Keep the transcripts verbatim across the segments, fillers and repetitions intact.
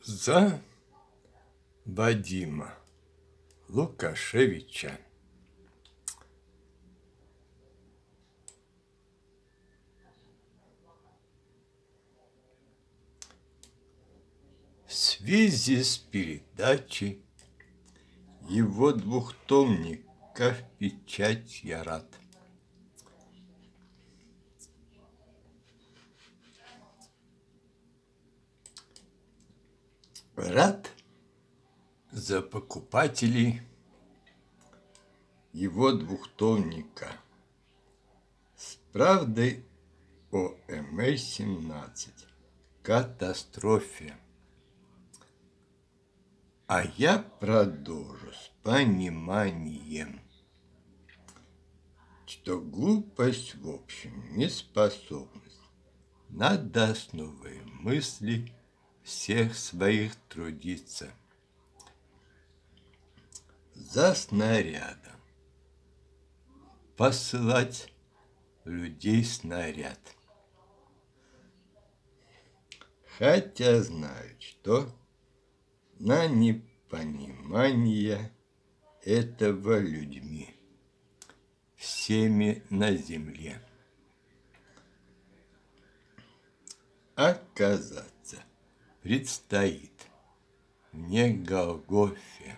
За Вадима Лукашевича. В связи с передачей его двухтомника в печать я рад. Рад за покупателей его двухтомника с правдой о эм эл семнадцать катастрофе. А я продолжу с пониманием, что глупость в общем неспособность надо основой мысли всех своих трудиться. За снарядом посылать людей снаряд. Хотя знают, что на непонимание этого людьми всеми на земле оказаться предстоит не Голгофе.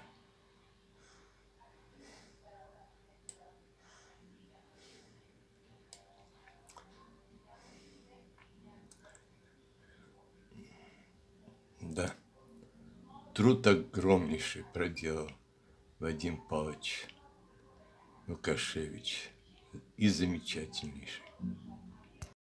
Да, труд огромнейший проделал Вадим Павлович Лукашевич и замечательнейший.